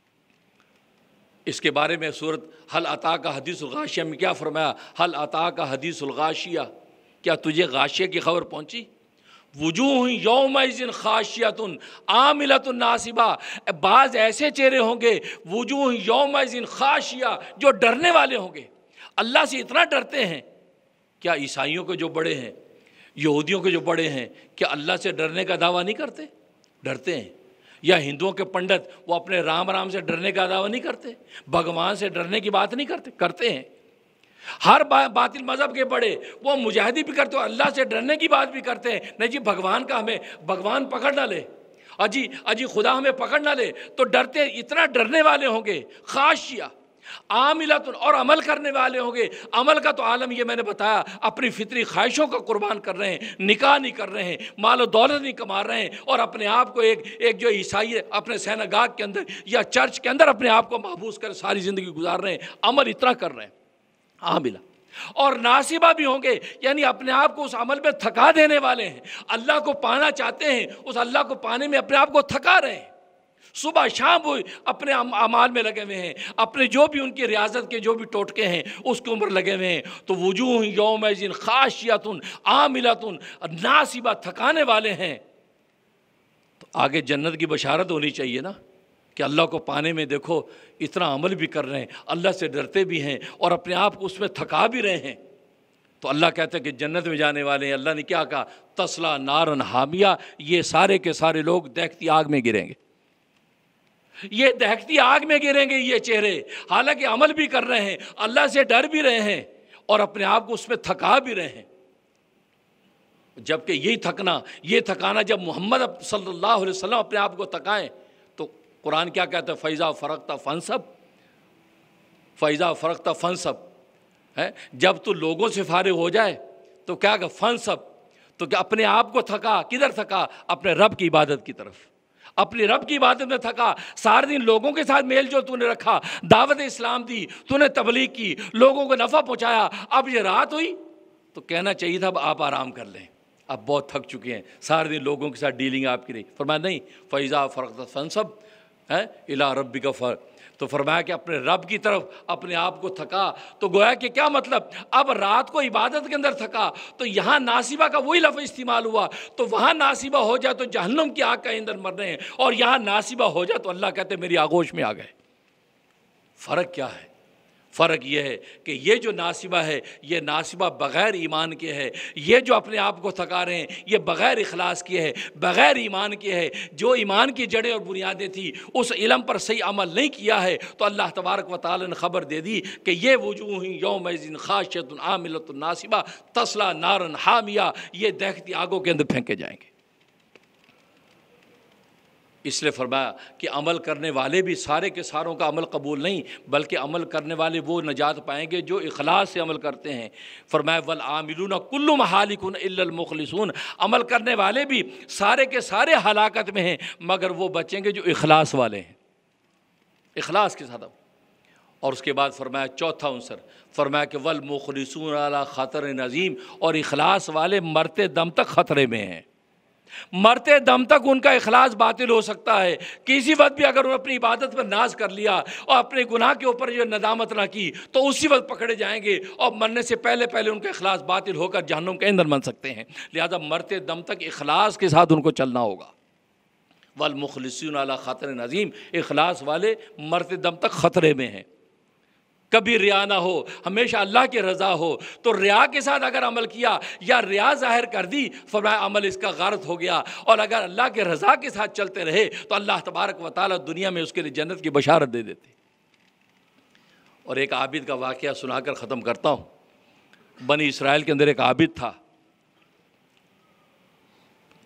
اس کے بارے میں سورۃ حل اتا کا حدیث الغاشیہ میں کیا فرمایا؟ حل اتا کا حدیث الغاشیہ، کیا تجھے غاشیہ کی خبر پہنچی؟ وجوہ یومئذ خاشعۃ عاملۃ ناصبہ، بعض ایسے چہرے ہوں گے وجوہ یومئذ خاشعہ جو ڈرنے والے ہوں گے، اللہ سے اتنا ڈرتے ہیں۔ کیا عیسائیوں کے جو بڑے ہیں، یہودیوں کے جو بڑے ہیں، کیا اللہ سے ڈرنے کا دعویٰ نہیں کرتے؟ ڈرتے ہیں۔ یا ہندوؤں کے پنڈت وہ اپنے رام رام سے ڈرنے کا دعویٰ نہیں کرتے؟ بھگوان سے ڈرنے کی بات نہیں کرتے؟ کرتے ہیں۔ ہر باطل مذہب کے بڑے وہ مجاہدی بھی کرتے ہیں، اللہ سے ڈرنے کی بات بھی کرتے ہیں۔ نہیں جی بھگوان کا ہمیں بھگوان پکڑ نہ لے، اجی اجی خدا ہمیں پکڑ نہ لے، تو ڈرتے، اتنا ڈرنے والے ہوں گے۔ خاشیہ عاملۃ، اور عمل کرنے والے ہوں گے۔ عمل کا تو عالم یہ میں نے بتایا، اپنی فطری خواہشوں کا قربان کر رہے ہیں، نکاح نہیں کر رہے ہیں، مال و دولت نہیں کما رہے ہیں، اور اپنے آپ کو ایک ایک جو عیسائی اپنے سیناگاگ کے اندر یا چرچ کے اندر اپنے آپ کو محبوس کر ساری زندگی گزار رہے ہیں۔ عمل اتنا کر رہے ہیں۔ عاملہ اور ناصبہ بھی ہوں گے، یعنی اپنے آپ کو اس عمل میں تھکا دینے والے ہیں، اللہ کو پانا چاہتے ہیں، اس اللہ کو پانے میں اپنے آپ کو تھکا رہے ہیں، صبح شام وہ اپنے اعمال میں لگے ہوئے ہیں، اپنے جو بھی ان کی ریاضت کے جو بھی ٹوٹکے ہیں اس کے اوپر لگے ہوئے ہیں۔ تو وجوہ یومئذ خاشعۃ عاملۃ ناصبہ، تھکانے والے ہیں۔ تو آگے جنت کی بشارت ہونی چاہیے نا، کہ اللہ کو پانے میں دیکھو اتنا عمل بھی کر رہے ہیں، اللہ سے ڈرتے بھی ہیں، اور اپنے آپ کو اس میں تھکا بھی رہے ہیں۔ تو اللہ کہتا ہے کہ جنت میں جانے والے ہیں۔ اللہ نے کیا کہا؟ تسلا نارن حامیہ، یہ سارے کے سارے لوگ دہکتی آگ میں گریں گے، یہ دہکتی آگ میں گریں گے یہ چہرے، حالانکہ عمل بھی کر رہے ہیں، اللہ سے ڈر بھی رہے ہیں، اور اپنے آپ کو اس میں تھکا بھی رہے ہیں۔ جبکہ یہی تھکنا، یہ تھکانا جب محمد صلی اللہ علیہ وسلم اپنے آپ کو تھکائیں، تو قرآن کیا کہتا ہے؟ فَإِذَا فَرَغْتَ فَانْصَبْ، فَإِذَا فَرَغْتَ فَانْصَبْ ہے، جب تو لوگوں سے فارغ ہو جائے تو کیا کہ فَانْصَبْ، تو کہ اپنے آپ کو تھکا، کدھر تھکا؟ اپنے رب کی عبادت کی طرف، اپنی رب کی عبادت میں تھکا۔ سارے دن لوگوں کے ساتھ میل جو تو نے رکھا، دعوت اسلام دی، تو نے تبلیغ کی، لوگوں کو نفع پہنچایا، اب یہ رات ہوئی تو کہنا چاہیے تھا اب آپ آرام کر لیں، اب بہت تھک چکے ہیں، سارے دن لوگوں کے ساتھ ڈیلنگ آپ کی رہی۔ فرمایا نہیں، فَإِذَا فَرَغْتَ فَانْصَبْ ہے اِلَىٰ رَبِّكَ فَر، تو فرمایا کہ اپنے رب کی طرف اپنے آپ کو تھکا۔ تو گویا کہ کیا مطلب؟ اب رات کو عبادت کے اندر تھکا، تو یہاں ناصبہ کا وہی لفظ استعمال ہوا، تو وہاں ناصبہ ہو جائے تو جہنم کی آگ کا اندر مر رہے ہیں، اور یہاں ناصبہ ہو جائے تو اللہ کہتے ہیں میری آغوش میں آ گئے۔ فرق کیا ہے؟ فرق یہ ہے کہ یہ جو ناصبہ ہے یہ ناصبہ بغیر ایمان کے ہے، یہ جو اپنے آپ کو تھکا رہے ہیں یہ بغیر اخلاص کے ہے، بغیر ایمان کے ہے۔ جو ایمان کی جڑیں اور بنیادیں تھی اس علم پر صحیح عمل نہیں کیا ہے، تو اللہ تبارک و تعالی نے خبر دے دی کہ یہ وجوہ یومئذ خاشعۃ عاملۃ ناصبہ تصلی نارا حامیہ، یہ دہکتی آگوں کے اندر پھینکے جائیں گے۔ اس لیے فرمایا کہ عمل کرنے والے بھی سارے کے ساروں کا عمل قبول نہیں، بلکہ عمل کرنے والے وہ نجات پائیں گے جو اخلاص سے عمل کرتے ہیں۔ فرمایا والعاملون کلهم ہالک الا المخلصون، عمل کرنے والے بھی سارے کے سارے ہلاکت میں ہیں مگر وہ بچیں گے جو اخلاص والے ہیں، اخلاص کے ساتھ۔ اور اس کے بعد فرمایا چوتھا عنصر، فرمایا کہ والمخلصون علی خطر عظیم، اور اخلاص والے مرتے دم تک خطرے میں ہیں، مرتے دم تک ان کا اخلاص باطل ہو سکتا ہے۔ کسی وقت بھی اگر انہوں نے اپنی عبادت پر ناز کر لیا اور اپنے گناہ کے اوپر جو ندامت نہ کی تو اسی وقت پکڑے جائیں گے، اور مرنے سے پہلے پہلے ان کا اخلاص باطل ہو کر جہنم کے اندر بن سکتے ہیں۔ لہذا مرتے دم تک اخلاص کے ساتھ ان کو چلنا ہوگا۔ والمخلصون علی خطر عظیم، اخلاص والے مرتے دم تک خطرے میں ہیں، کبھی ریا نہ ہو، ہمیشہ اللہ کی رضا ہو۔ تو ریا کے ساتھ اگر عمل کیا یا ریا ظاہر کر دی، فرمایا عمل اس کا غارت ہو گیا، اور اگر اللہ کے رضا کے ساتھ چلتے رہے تو اللہ تبارک و تعالیٰ دنیا میں اس کے لیے جنت کی بشارت دے دیتے۔ اور ایک عابد کا واقعہ سنا کر ختم کرتا ہوں۔ بنی اسرائیل کے اندر ایک عابد تھا،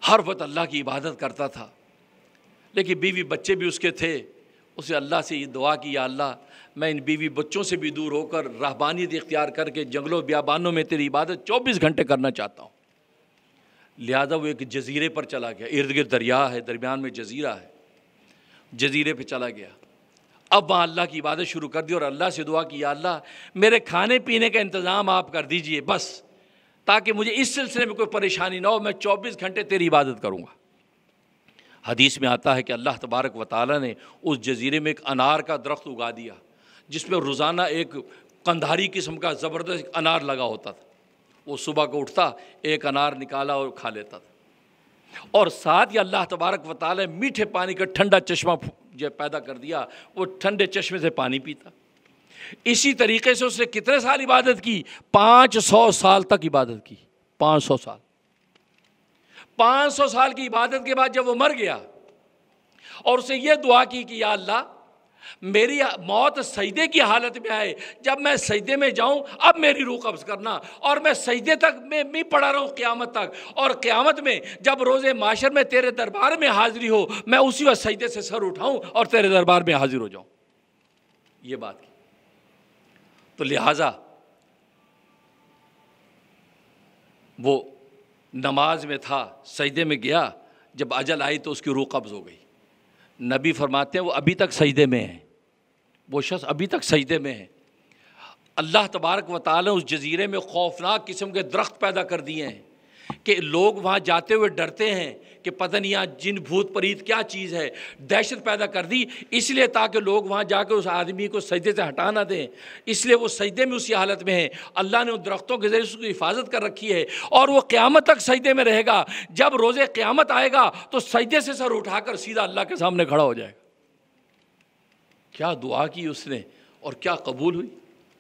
ہر وقت اللہ کی عبادت کرتا تھا، لیکن بیوی بچے بھی اس کے تھے۔ اسے اللہ سے یہ دعا کی، یا اللہ میں ان بیوی بچوں سے بھی دور ہو کر رہبانیت اختیار کر کے جنگلوں بیابانوں میں تیری عبادت چوبیس گھنٹے کرنا چاہتا ہوں۔ لہذا وہ ایک جزیرے پر چلا گیا، ارد گرد دریا ہے، درمیان میں جزیرہ ہے، جزیرے پہ چلا گیا۔ اب وہاں اللہ کی عبادت شروع کر دی اور اللہ سے دعا کی، یا اللہ میرے کھانے پینے کا انتظام آپ کر دیجئے بس، تاکہ مجھے اس سلسلے میں کوئی پریشانی نہ ہو، میں چوبیس گھنٹے تیری عبادت کروں گا۔ حدیث میں آتا ہے کہ اللہ تبارک و تعالیٰ نے اس جزیرے میں ایک انار کا درخت اگا دیا، جس میں روزانہ ایک قندھاری قسم کا زبردست انار لگا ہوتا تھا۔ وہ صبح کو اٹھتا، ایک انار نکالا اور کھا لیتا تھا، اور ساتھ ہی اللہ تبارک و تعالیٰ نے میٹھے پانی کا ٹھنڈا چشمہ جو پیدا کر دیا، وہ ٹھنڈے چشمے سے پانی پیتا۔ اسی طریقے سے اس نے کتنے سال عبادت کی؟ پانچ سو سال تک عبادت کی، پانچ سو سال پانچ سو سال کی عبادت کے بعد جب وہ مر گیا اور اسے یہ دعا کی کہ یا اللہ میری موت سجدے کی حالت میں آئے، جب میں سجدے میں جاؤں اب میری روح قبض کرنا، اور میں سجدے تک میں بھی پڑا رہوں قیامت تک، اور قیامت میں جب روز معاشر میں تیرے دربار میں حاضری ہو میں اسی وقت سجدے سے سر اٹھاؤں اور تیرے دربار میں حاضر ہو جاؤں۔ یہ بات کی تو لہٰذا وہ نماز میں تھا، سجدے میں گیا، جب اجل آئی تو اس کی روح قبض ہو گئی۔ نبی فرماتے ہیں وہ ابھی تک سجدے میں ہیں، وہ شخص ابھی تک سجدے میں ہے۔ اللہ تبارک و تعالیٰ اس جزیرے میں خوفناک قسم کے درخت پیدا کر دیے ہیں کہ لوگ وہاں جاتے ہوئے ڈرتے ہیں کہ پتہ نہیں یہاں جن بھوت پریت کیا چیز ہے، دہشت پیدا کر دی، اس لیے تاکہ لوگ وہاں جا کے اس آدمی کو سجدے سے ہٹا نہ دیں، اس لیے وہ سجدے میں اسی حالت میں ہیں۔ اللہ نے ان درختوں کے ذریعے اس کی حفاظت کر رکھی ہے، اور وہ قیامت تک سجدے میں رہے گا۔ جب روز قیامت آئے گا تو سجدے سے سر اٹھا کر سیدھا اللہ کے سامنے کھڑا ہو جائے گا۔ کیا دعا کی اس نے اور کیا قبول ہوئی۔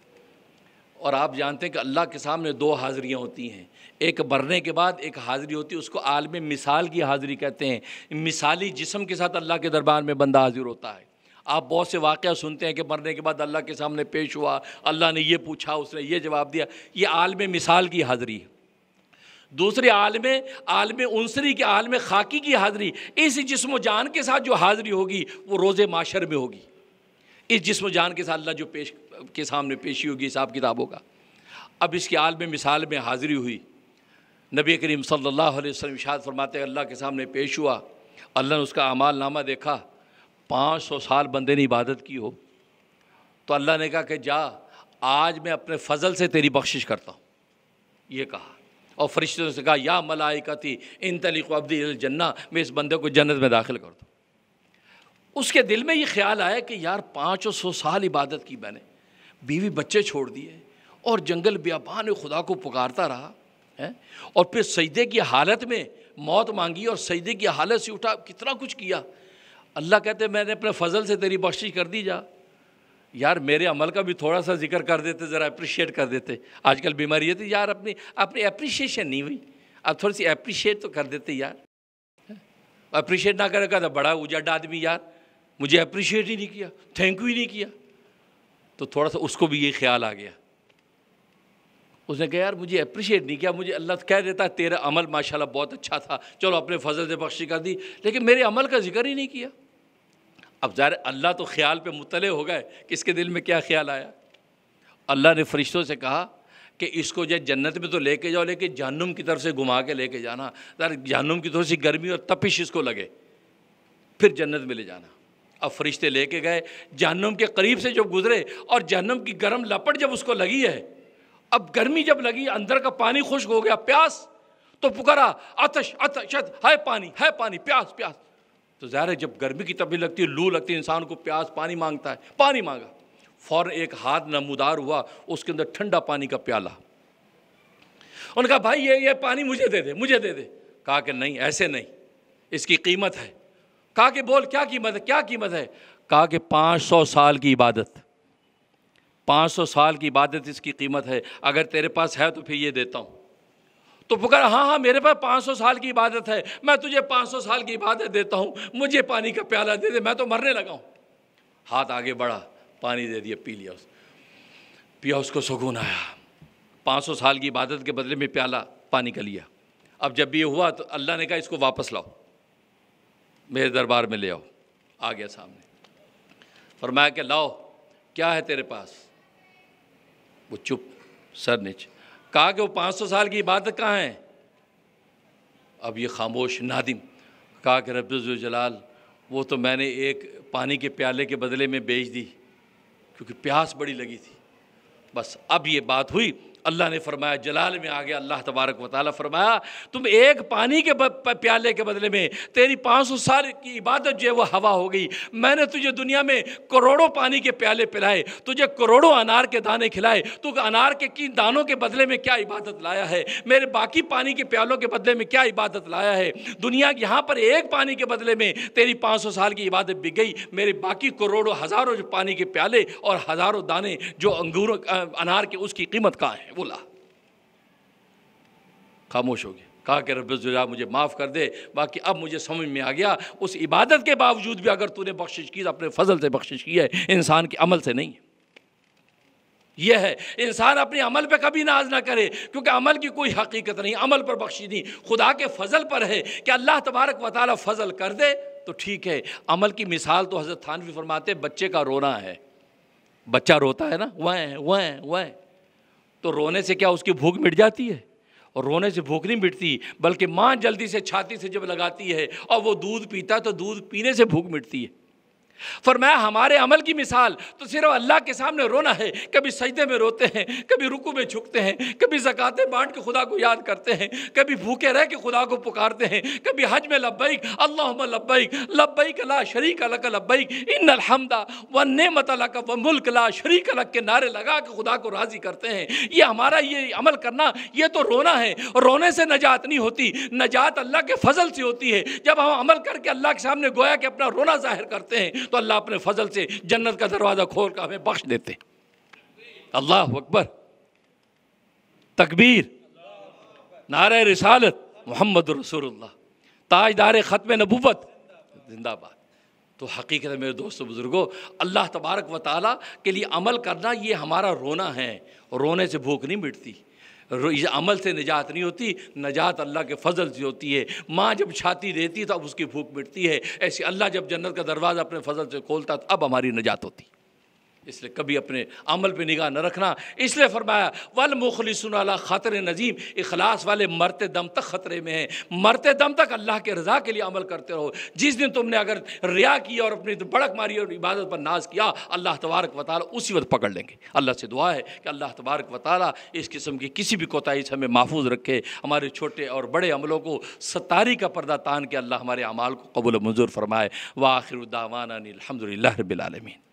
اور آپ جانتے ہیں کہ اللہ کے سامنے دو حاضریاں ہوتی ہیں، ایک مرنے کے بعد ایک حاضری ہوتی ہے، اس کو عالم مثال کی حاضری کہتے ہیں۔ مثالی جسم کے ساتھ اللہ کے دربار میں بندہ حاضر ہوتا ہے۔ آپ بہت سے واقعہ سنتے ہیں کہ مرنے کے بعد اللہ کے سامنے پیش ہوا، اللہ نے یہ پوچھا، اس نے یہ جواب دیا، یہ عالم مثال کی حاضری ہے۔ دوسرے عالم عالم عنصری کے عالم خاکی کی حاضری، اس جسم و جان کے ساتھ جو حاضری ہوگی وہ روز معاشر میں ہوگی۔ اس جسم و جان کے ساتھ اللہ جو پیش کے سامنے پیشی ہوگی حساب کتابوں کا۔ اب اس کی عالم مثال میں حاضری ہوئی، نبی کریم صلی اللہ علیہ وسلم ارشاد فرماتے ہیں اللہ کے سامنے پیش ہوا، اللہ نے اس کا اعمال نامہ دیکھا، پانچ سو سال بندے نے عبادت کی ہو، تو اللہ نے کہا کہ جا آج میں اپنے فضل سے تیری بخشش کرتا ہوں، یہ کہا، اور فرشتوں سے کہا یا ملائکتی انطلقوا عبدی الی الجنہ، میں اس بندے کو جنت میں داخل کر دوں۔ اس کے دل میں یہ خیال آیا کہ یار پانچ سو سال عبادت کی میں نے، بیوی بچے چھوڑ دیے اور جنگل بیابان خدا کو پکارتا رہا ہے، اور پھر سجدے کی حالت میں موت مانگی اور سجدے کی حالت سے اٹھا، کتنا کچھ کیا۔ اللہ کہتے میں نے اپنے فضل سے تیری بخشش کر دی، جا یار میرے عمل کا بھی تھوڑا سا ذکر کر دیتے، ذرا اپریشیٹ کر دیتے۔ آج کل بیماری یہ تھی یار اپنی اپنی اپریشیشن نہیں ہوئی، اب تھوڑی سی اپریشیٹ تو کر دیتے یار، اپریشیٹ نہ کرے گا تو بڑا اجڑ آدمی، یار مجھے اپریشیٹ ہی نہیں کیا، تھینک یو ہی نہیں کیا، تو تھوڑا سا اس کو بھی یہ خیال آ گیا۔ اس نے کہا یار مجھے اپریشیٹ نہیں کیا، مجھے اللہ کہہ دیتا تیرا عمل ماشاءاللہ بہت اچھا تھا، چلو اپنے فضل سے بخشش کر دی، لیکن میرے عمل کا ذکر ہی نہیں کیا۔ اب ظاہر اللہ تو خیال پہ مطلع ہو گئے کہ اس کے دل میں کیا خیال آیا۔ اللہ نے فرشتوں سے کہا کہ اس کو جو جنت میں تو لے کے جاؤ، لیکن جہنم کی طرف سے گھما کے لے کے جانا، ظاہر جہنم کی تھوڑی سی گرمی اور تپش اس کو لگے، پھر جنت میں لے جانا۔ اب فرشتے لے کے گئے، جہنم کے قریب سے جب گزرے اور جہنم کی گرم لپٹ جب اس کو لگی ہے، اب گرمی جب لگی، اندر کا پانی خشک ہو گیا، پیاس، تو پکارا آتش آتش ہے پانی ہے پانی، پیاس پیاس۔ تو ظاہر ہے جب گرمی کی تپش لگتی ہے، لو لگتی ہے، انسان کو پیاس پانی مانگتا ہے، پانی مانگا، فوراً ایک ہاتھ نمودار ہوا، اس کے اندر ٹھنڈا پانی کا پیالہ۔ انہوں نے کہا بھائی یہ یہ پانی مجھے دے دے مجھے دے دے۔ کہا کہ نہیں ایسے نہیں، اس کی قیمت ہے۔ کہا کہ بول کیا قیمت ہے کیا قیمت ہے؟ کہا کہ پانچ سو سال کی عبادت، پانچ سو سال کی عبادت اس کی قیمت ہے، اگر تیرے پاس ہے تو پھر یہ دیتا ہوں۔ تو پکارا ہاں ہاں میرے پاس پانچ سو سال کی عبادت ہے، میں تجھے پانچ سو سال کی عبادت دیتا ہوں، مجھے پانی کا پیالہ دے دے، میں تو مرنے لگا ہوں۔ ہاتھ آگے بڑھا، پانی دے دیا، پی لیا، اس پیا، اس کو سکون آیا۔ پانچ سو سال کی عبادت کے بدلے میں پیالہ پانی کا لیا۔ اب جب یہ ہوا تو اللہ نے کہا اس کو واپس لاؤ، میرے دربار میں لے آؤ۔ آ گیا سامنے، فرمایا کہ لاؤ کیا ہے تیرے پاس؟ وہ چپ، سر نیچے۔ کہا کہ وہ پانچ سو سال کی عبادت کہاں ہے؟ اب یہ خاموش، نادم۔ کہا کہ رب ذوالجلال وہ تو میں نے ایک پانی کے پیالے کے بدلے میں بیچ دی کیونکہ پیاس بڑی لگی تھی۔ بس اب یہ بات ہوئی، اللہ نے فرمایا، جلال میں آ گیا اللہ تبارک و تعالیٰ، فرمایا تم ایک پانی کے پیالے کے بدلے میں تیری پانچ سو سال کی عبادت جو ہے وہ ہوا ہو گئی۔ میں نے تجھے دنیا میں کروڑوں پانی کے پیالے پلائے، تجھے کروڑوں انار کے دانے کھلائے، تو انار کے کی دانوں کے بدلے میں کیا عبادت لایا ہے؟ میرے باقی پانی کے پیالوں کے بدلے میں کیا عبادت لایا ہے؟ دنیا یہاں پر ایک پانی کے بدلے میں تیری پانچ سو سال کی عبادت بک گئی، میرے باقی کروڑوں ہزاروں جو پانی کے پیالے اور ہزاروں دانے جو انگوروں انار کے اس کی قیمت کہاں ہے؟ وہ لا۔ خاموش ہو گیا۔ کہا کہ رب ذوالجلال مجھے معاف کر دے، باقی اب مجھے سمجھ میں آ گیا اس عبادت کے باوجود بھی اگر تو نے بخشش کی تو اپنے فضل سے بخشش کی ہے، انسان کے عمل سے نہیں ہے۔ یہ ہے انسان اپنے عمل پہ کبھی ناز نہ کرے، کیونکہ عمل کی کوئی حقیقت نہیں، عمل پر بخشش نہیں، خدا کے فضل پر ہے کہ اللہ تبارک و تعالیٰ فضل کر دے تو ٹھیک ہے۔ عمل کی مثال تو حضرت تھانوی فرماتے ہیں بچے کا رونا ہے۔ بچہ روتا ہے نا، وائیں وائیں وائیں، تو رونے سے کیا اس کی بھوک مٹ جاتی ہے؟ اور رونے سے بھوک نہیں مٹتی، بلکہ ماں جلدی سے چھاتی سے جب لگاتی ہے اور وہ دودھ پیتا ہے تو دودھ پینے سے بھوک مٹتی ہے۔ فرمایا ہمارے عمل کی مثال تو صرف اللہ کے سامنے رونا ہے، کبھی سجدے میں روتے ہیں، کبھی رکوع میں جھکتے ہیں، کبھی زکاتیں بانٹ کے خدا کو یاد کرتے ہیں، کبھی بھوکے رہ کے خدا کو پکارتے ہیں، کبھی حج میں لبیک اللہم لبیک لبیک لا شریک لک لبیک ان الحمد والنعمت لک والملک لا شریک لک کے نعرے لگا کے خدا کو راضی کرتے ہیں۔ یہ ہمارا یہ عمل کرنا یہ تو رونا ہے، رونے سے نجات نہیں ہوتی، نجات اللہ کے فضل سے ہوتی ہے۔ جب ہم عمل کر کے اللہ کے سامنے گویا کہ اپنا رونا ظاہر کرتے ہیں تو اللہ اپنے فضل سے جنت کا دروازہ کھول کر ہمیں بخش دیتے۔ اللہ اکبر، تکبیر، نعرہ رسالت، محمد رسول اللہ، تاجدار ختم نبوت، زندہ باد۔ تو حقیقت ہے میرے دوستو بزرگوں، اللہ تبارک و تعالیٰ کے لیے عمل کرنا یہ ہمارا رونا ہے، رونے سے بھوک نہیں مٹتی، عمل سے نجات نہیں ہوتی، نجات اللہ کے فضل سے ہوتی ہے۔ ماں جب چھاتی دیتی ہے تو اب اس کی بھوک مٹتی ہے، ایسے اللہ جب جنت کا دروازہ اپنے فضل سے کھولتا تو اب ہماری نجات ہوتی۔ اس لیے کبھی اپنے عمل پہ نگاہ نہ رکھنا، اس لیے فرمایا والمخلصون علی خطر نظیم، اخلاص والے مرتے دم تک خطرے میں ہیں، مرتے دم تک اللہ کے رضا کے لیے عمل کرتے رہو۔ جس دن تم نے اگر ریا کیا اور اپنی بڑک ماری اور عبادت پر ناز کیا، اللہ تبارک و تعالیٰ اسی وقت پکڑ لیں گے۔ اللہ سے دعا ہے کہ اللہ تبارک و تعالیٰ اس قسم کی کسی بھی کوتاہی سے ہمیں محفوظ رکھے، ہمارے چھوٹے اور بڑے عملوں کو ستاری کا پردہ تان کے اللہ ہمارے اعمال کو قبول و منظور فرمائے۔ وآخر دعوانا الحمد للہ رب العالمین۔